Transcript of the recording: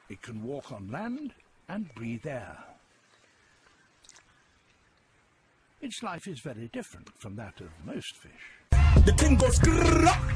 It can walk on land and breathe air. Its life is very different from that of most fish. The thing goes skrrra.